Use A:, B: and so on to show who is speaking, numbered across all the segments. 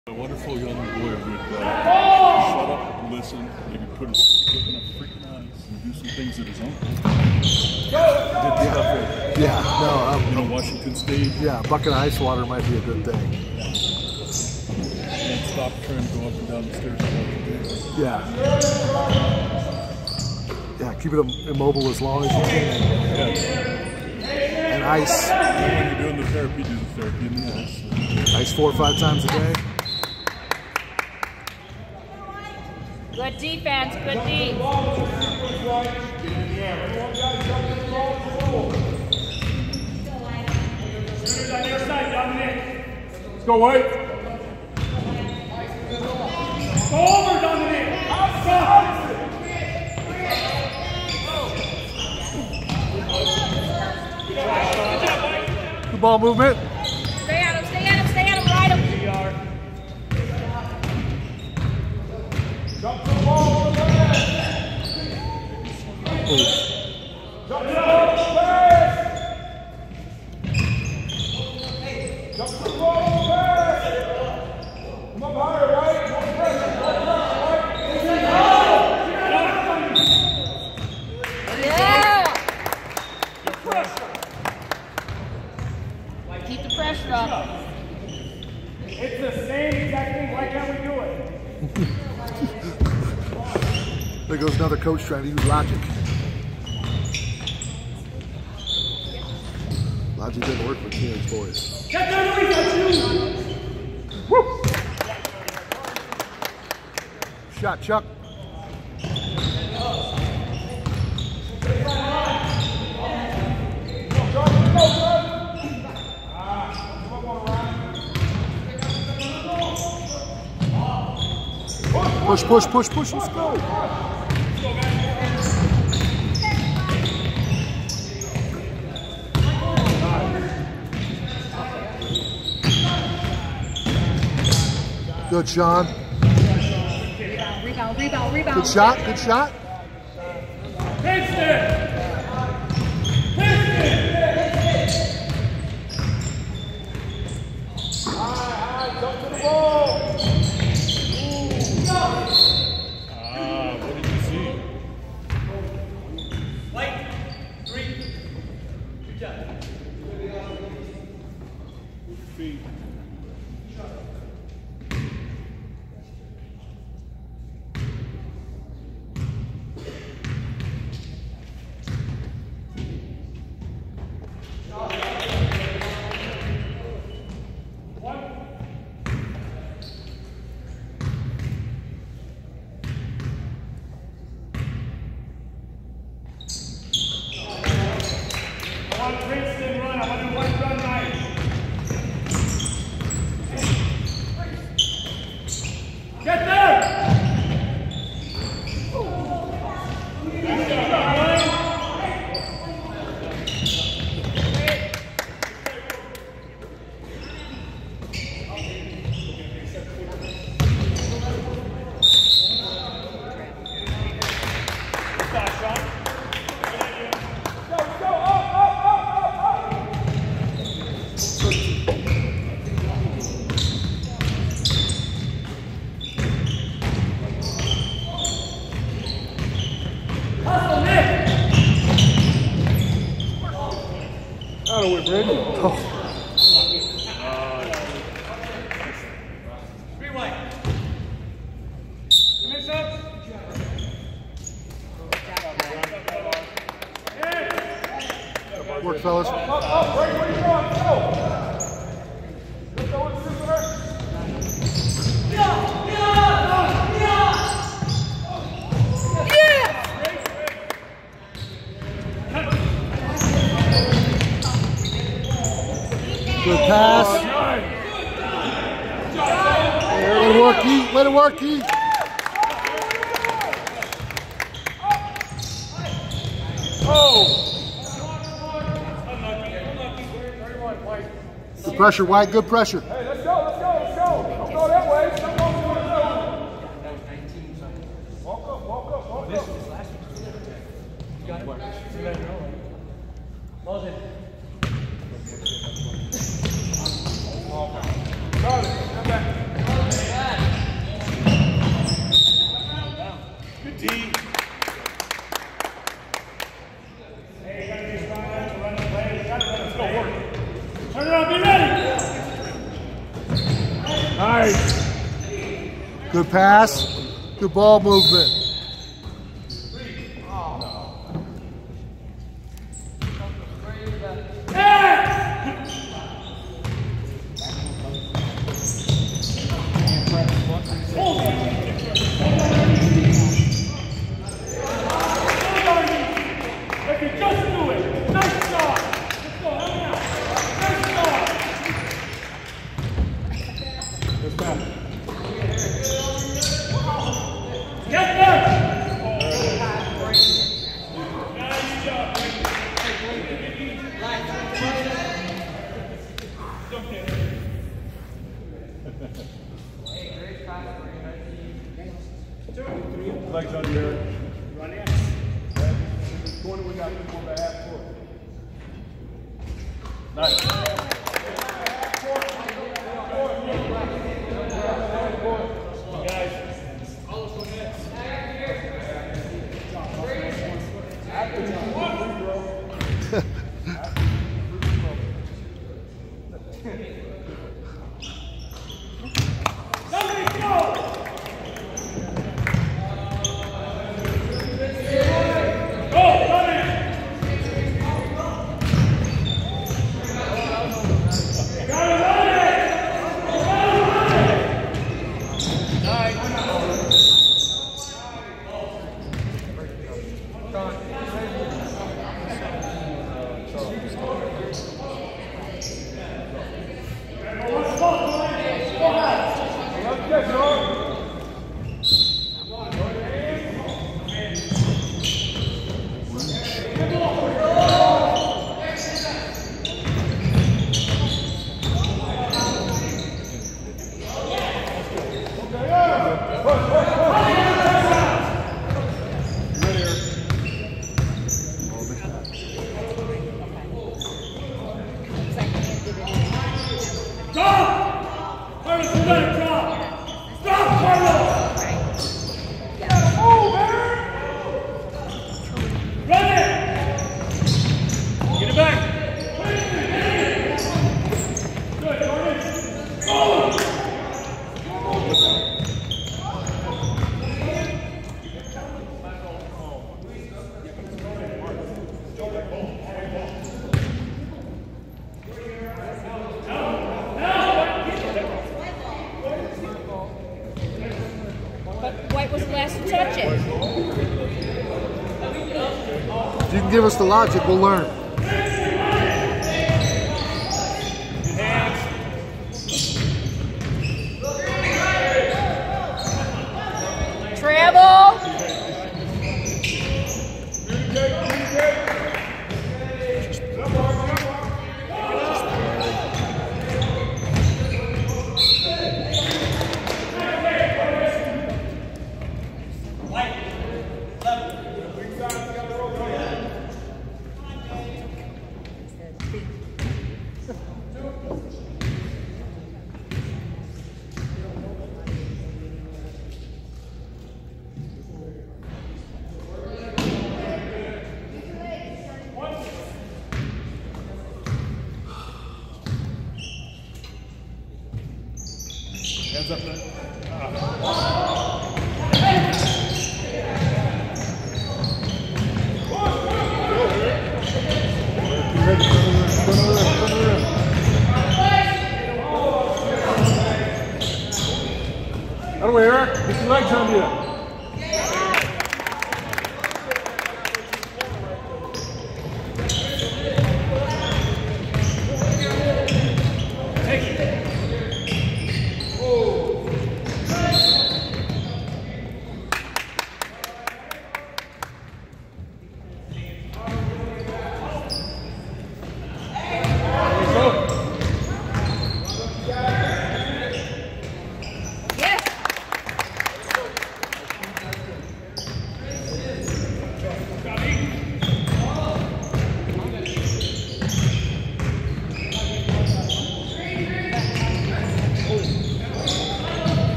A: A wonderful young boy would shut up and listen, maybe put his foot in a freaking eyes and do some things at his own. Washington State.
B: Yeah, a bucket of ice water might be a good thing.
A: And stop trying to go up and down the stairs.
B: Yeah. Yeah, keep it immobile as long as you can.
A: Yeah.
B: And ice.
A: And when you're doing the therapy, do the therapy in the ice.
B: Ice 4 or 5 times a day.
C: Good defense, good D.
D: Let's go, White. Go over, Dominic. Outside.
B: Good ball movement.
C: Stay at him, ride him.
D: Jump to the ball over there. Jump to the ball over there. Jump to the ball over there. Come up higher, right? More pressure.
C: Yeah. Keep the pressure up.
D: It's the same exact thing. Why can't we do it?
B: There goes another coach trying to use logic. Logic didn't work with teenage boys.
D: Get there, Louis,
B: Woo! Shot, Chuck. Push, push, push, push, let's go. Good, Sean.
C: Rebound.
B: Good shot, good shot.
A: What did you see?
D: White, 3. Good job.
A: Feet.
D: Princeton run. I want to one run right. Get there!
B: Out of way, Brandon. Oh. Work, fellas.
D: Up, right where you're going, go! Let's go with Super.
B: Good pass. Let it work, Heat. Let it work, Heat.
D: Oh!
B: Good pressure, White. Good pressure.
D: Hey, let's go. Don't go that way. Don't go Walk up. This is last week. You got it. Ball's in. Got it. Come back. Nice.
B: Good pass. Good ball movement.
D: Legs under there. Run in. Corner, we got people back half court. Nice. Guys.
C: White was the last to touch it.
B: If you can give us the logic, we'll learn.
C: Travel.
D: Hands up there. Out of the way, Eric. Get your legs under you.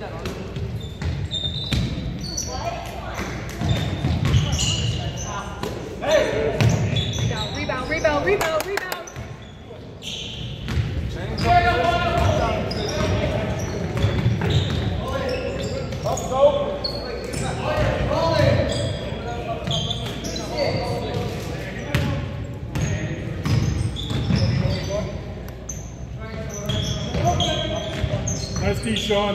C: Rebound, rebound, rebound, rebound.
A: Nice D, Sean.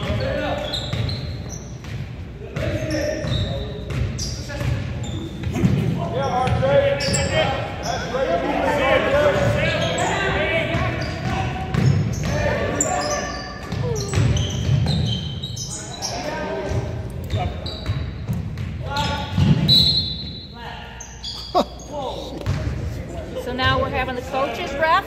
C: So now we're having the coaches ref.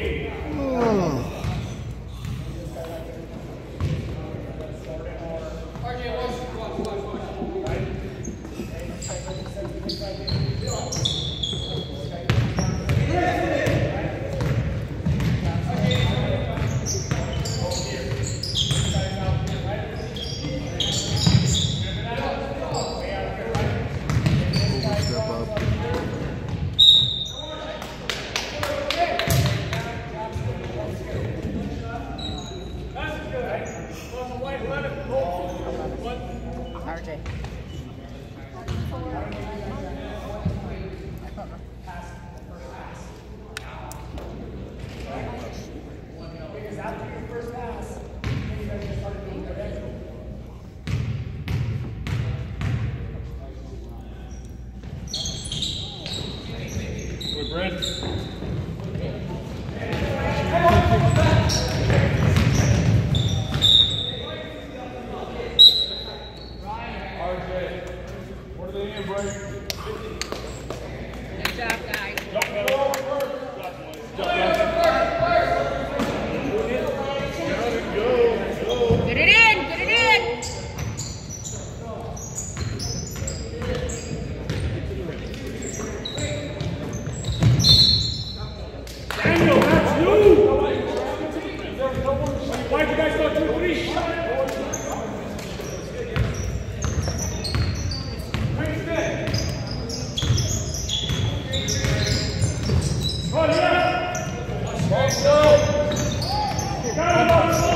C: RJ.
A: Good, Brent.
C: Good job, guys. Get it in, get it in.
A: Daniel, that's you! Why'd you guys go 2-3? Oh, yeah! Let's go! Got him!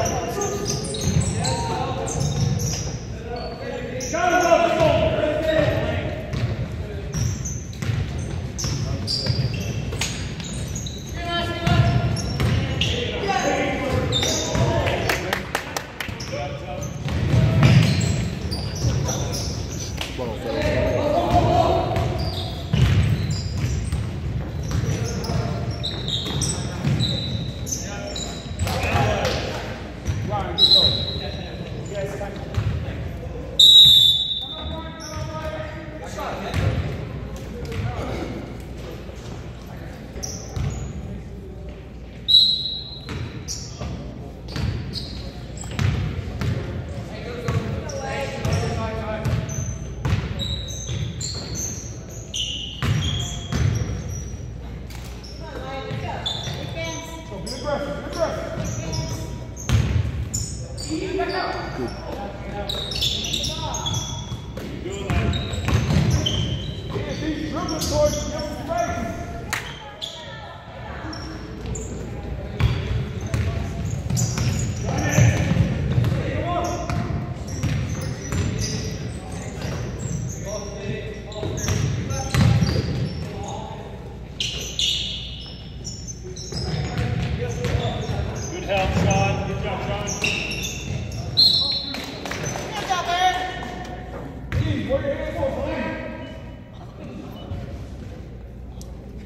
A: Good help, Sean. Good job, Sean.
C: Good job, Eric.
D: Where your hands for,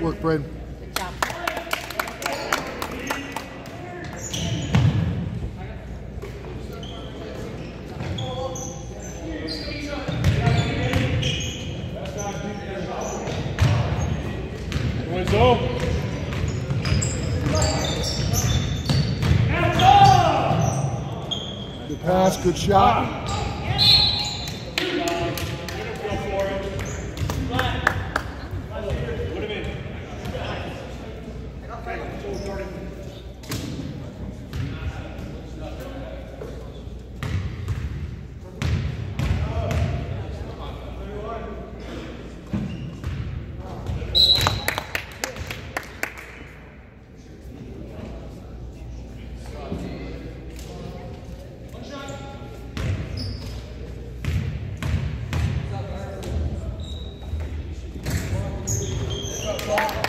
B: Great work, Bryn.
C: Good job.
B: Good pass, good shot.
C: Good.